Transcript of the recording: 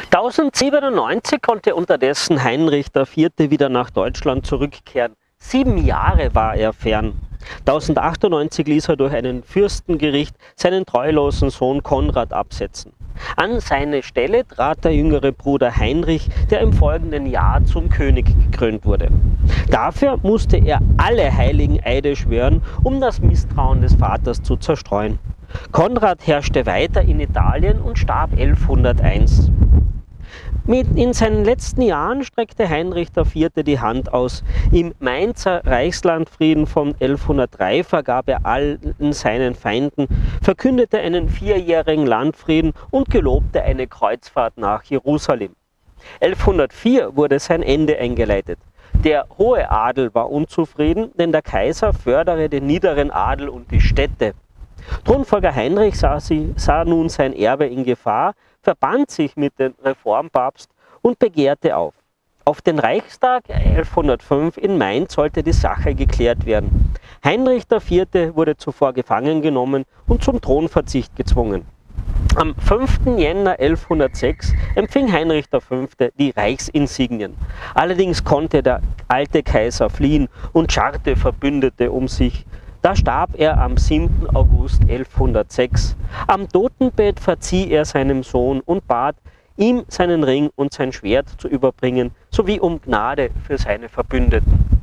1097 konnte unterdessen Heinrich IV. Wieder nach Deutschland zurückkehren. 7 Jahre war er fern. 1098 ließ er durch einen Fürstengericht seinen treulosen Sohn Konrad absetzen. An seine Stelle trat der jüngere Bruder Heinrich, der im folgenden Jahr zum König gekrönt wurde. Dafür musste er alle heiligen Eide schwören, um das Misstrauen des Vaters zu zerstreuen. Konrad herrschte weiter in Italien und starb 1101. In seinen letzten Jahren streckte Heinrich IV. Die Hand aus. Im Mainzer Reichslandfrieden von 1103 vergab er allen seinen Feinden, verkündete einen 4-jährigen Landfrieden und gelobte eine Kreuzfahrt nach Jerusalem. 1104 wurde sein Ende eingeleitet. Der hohe Adel war unzufrieden, denn der Kaiser fördere den niederen Adel und die Städte. Thronfolger Heinrich sah nun sein Erbe in Gefahr, verband sich mit dem Reformpapst und begehrte auf. Auf den Reichstag 1105 in Mainz sollte die Sache geklärt werden. Heinrich IV. Wurde zuvor gefangen genommen und zum Thronverzicht gezwungen. Am 5. Jänner 1106 empfing Heinrich V. die Reichsinsignien. Allerdings konnte der alte Kaiser fliehen und scharte Verbündete um sich. Da starb er am 7. August 1106. Am Totenbett verzieh er seinem Sohn und bat, ihm seinen Ring und sein Schwert zu überbringen, sowie um Gnade für seine Verbündeten.